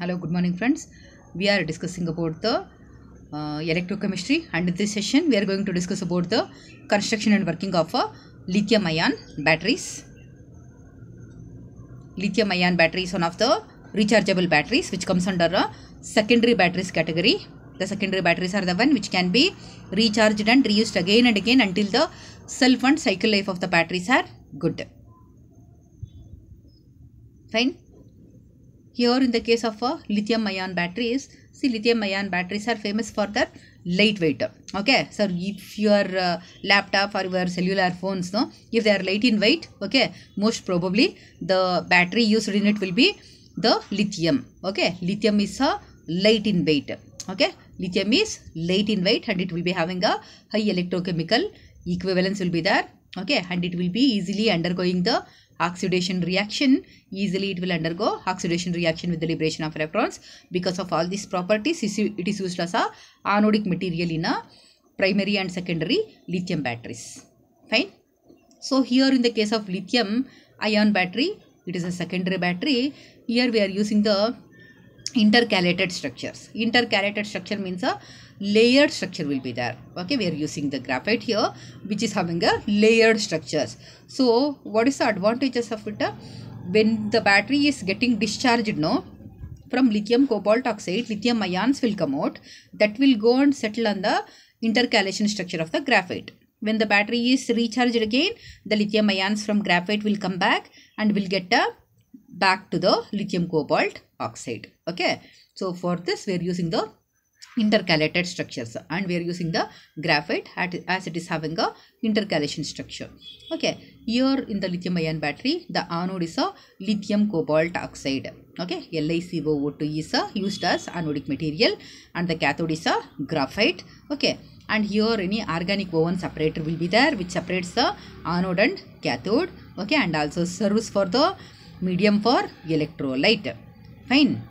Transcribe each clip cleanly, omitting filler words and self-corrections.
Hello, good morning friends. We are discussing about the electrochemistry, and in this session we are going to discuss about the construction and working of lithium ion batteries. Lithium ion battery is one of the rechargeable batteries which comes under a secondary batteries category. The secondary batteries are the one which can be recharged and reused again and again until the self and cycle life of the batteries are good. Fine. Here in the case of lithium ion batteries, see, lithium ion batteries are famous for their lightweight. Okay, so if your laptop or your cellular phones, no, if they are light in weight, okay, most probably the battery used in it will be the lithium. Okay, lithium is a light in weight. Okay, lithium is light in weight and it will be having a high electrochemical equivalence will be there. Okay, and it will be easily undergoing the oxidation reaction. Easily it will undergo oxidation reaction with the liberation of electrons. Because of all these properties, it is used as a anodic material in a primary and secondary lithium batteries. Fine. So here in the case of lithium ion battery, it is a secondary battery. Here we are using the intercalated structures. Intercalated structure means a layered structure will be there. Okay, we are using the graphite here which is having a layered structures. So what is the advantages of it? When the battery is getting discharged, no, from lithium cobalt oxide, lithium ions will come out that will go and settle on the intercalation structure of the graphite. When the battery is recharged again, the lithium ions from graphite will come back and will get back to the lithium cobalt oxide. Okay, so for this we are using the intercalated structures and we are using the graphite as it is having a intercalation structure. Okay, here in the lithium ion battery, the anode is a lithium cobalt oxide. Okay, LiCO2 is used as anodic material and the cathode is a graphite. Okay, and here any organic woven separator will be there which separates the anode and cathode. Okay, and also serves for the medium for electrolyte. Fine.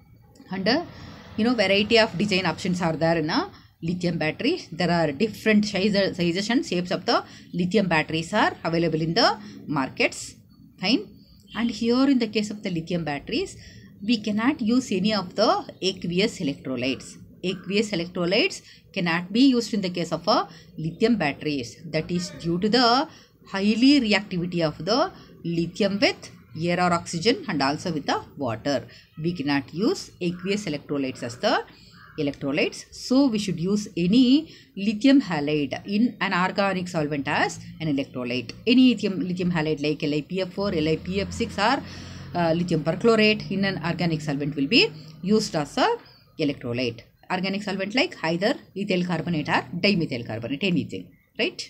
And variety of design options are there in a lithium battery. There are different sizes and shapes of the lithium batteries are available in the markets. Fine. And here in the case of the lithium batteries, we cannot use any of the aqueous electrolytes. Aqueous electrolytes cannot be used in the case of lithium batteries. That is due to the highly reactivity of the lithium with air or oxygen and also with the water. We cannot use aqueous electrolytes as the electrolytes. So we should use any lithium halide in an organic solvent as an electrolyte. Any lithium halide like LiPF4, LiPF6 or lithium perchlorate in an organic solvent will be used as a electrolyte. Organic solvent like either ethyl carbonate or dimethyl carbonate, anything, right?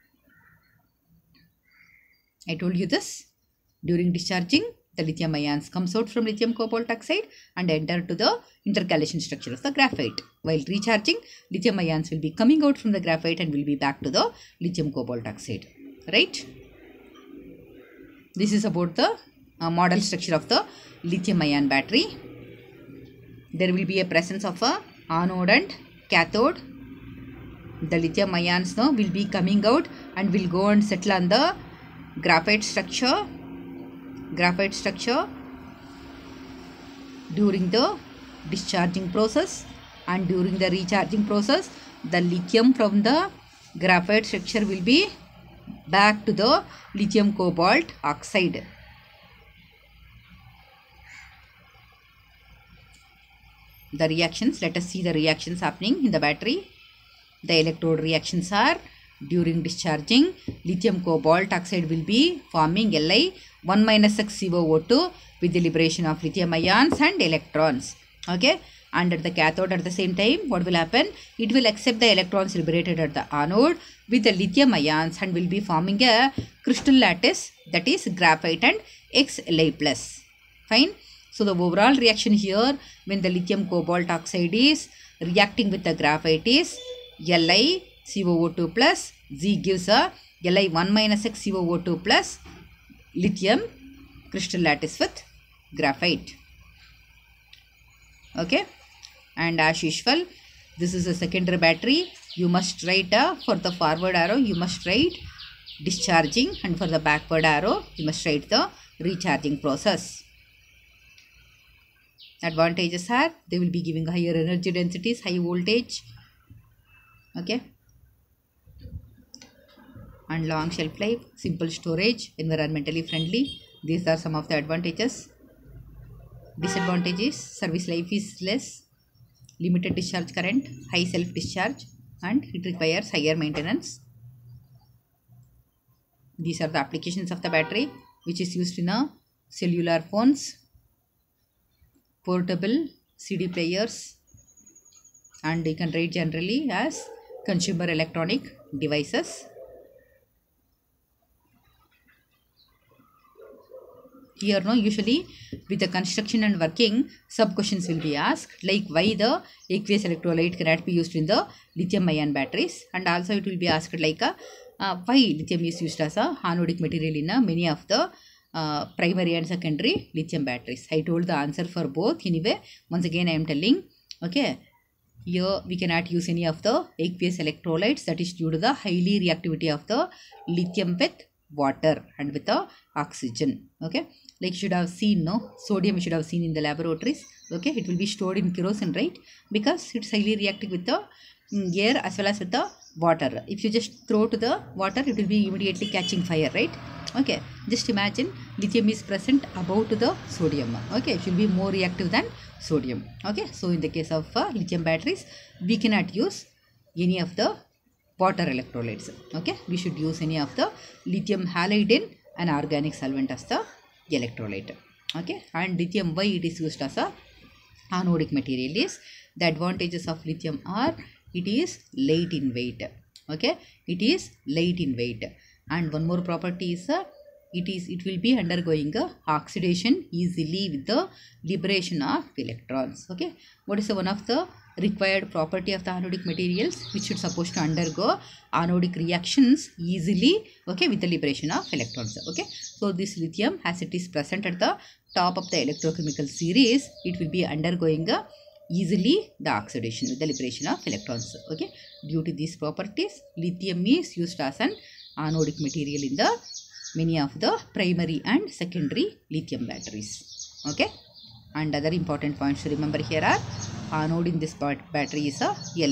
I told you this. During discharging, the lithium ions comes out from lithium cobalt oxide and enter to the intercalation structure of the graphite. While recharging, lithium ions will be coming out from the graphite and will be back to the lithium cobalt oxide. Right? This is about the model structure of the lithium ion battery. There will be a presence of a anode and cathode. The lithium ions now will be coming out and will go and settle on the graphite structure. During the discharging process and during the recharging process, the lithium from the graphite structure will be back to the lithium cobalt oxide. The reactions, let us see the reactions happening in the battery. The electrode reactions are: during discharging, lithium cobalt oxide will be forming Li1-6CO2 with the liberation of lithium ions and electrons. Okay, and at the cathode at the same time, what will happen? It will accept the electrons liberated at the anode with the lithium ions and will be forming a crystal lattice, that is graphite and Xli+. Fine. So the overall reaction here when the lithium cobalt oxide is reacting with the graphite is LiCO2 plus Z gives a Li1-6CO2 plus lithium crystal lattice with graphite. Okay, and as usual, this is a secondary battery. You must write for the forward arrow you must write discharging, and for the backward arrow you must write the recharging process. Advantages are they will be giving higher energy densities, high voltage, okay, and long shelf life, simple storage, environmentally friendly. These are some of the advantages. Disadvantages: service life is less, limited discharge current, high self discharge, and it requires higher maintenance. These are the applications of the battery, which is used in a cellular phones, portable CD players, and you can rate generally as consumer electronic devices. Here no, usually with the construction and working, sub questions will be asked, like why the aqueous electrolyte cannot be used in the lithium ion batteries, and also it will be asked like why lithium is used as a anodic material in many of the primary and secondary lithium batteries. I told the answer for both anyway. Once again I am telling, okay, here we cannot use any of the aqueous electrolytes, that is due to the highly reactivity of the lithium with water and with the oxygen. Okay, like you should have seen, no, sodium you should have seen in the laboratories. Okay, it will be stored in kerosene, right? Because it's highly reactive with the air as well as with the water. If you just throw to the water, it will be immediately catching fire, right? Okay, just imagine lithium is present above to the sodium. Okay, it will be more reactive than sodium. Okay, so in the case of lithium batteries, we cannot use any of the water electrolytes. Okay, we should use any of the lithium halide in an organic solvent as the electrolyte. Okay, and lithium, why it is used as a anodic material is, the advantages of lithium are it is light in weight. Okay, it is light in weight, and one more property is it will be undergoing oxidation easily with the liberation of electrons. Okay, what is one of the required property of the anodic materials which should supposed to undergo anodic reactions easily, okay, with the liberation of electrons? Okay, so this lithium, as it is present at the top of the electrochemical series, it will be undergoing easily the oxidation with the liberation of electrons. Okay, due to these properties, lithium is used as an anodic material in the many of the primary and secondary lithium batteries. Okay, and other important points to remember here are, anode in this battery is a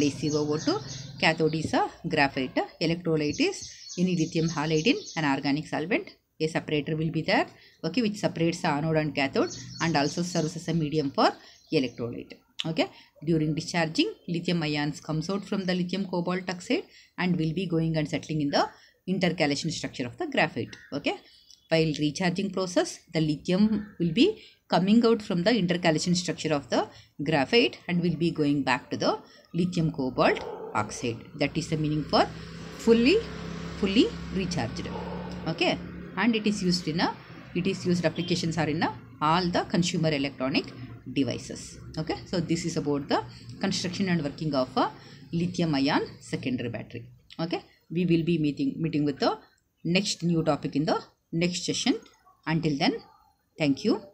LiCO2, cathode is a graphite, electrolyte is any lithium halide in an organic solvent. A separator will be there, okay, which separates the anode and cathode and also serves as a medium for electrolyte. Okay, during discharging, lithium ions comes out from the lithium cobalt oxide and will be going and settling in the intercalation structure of the graphite. Okay, while recharging process, the lithium will be coming out from the intercalation structure of the graphite and will be going back to the lithium cobalt oxide. That is the meaning for fully recharged. Okay, and it is used in applications are in all the consumer electronic devices. Okay, so this is about the construction and working of a lithium ion secondary battery. Okay, we will be meeting with the next new topic in the next session. Until then, thank you.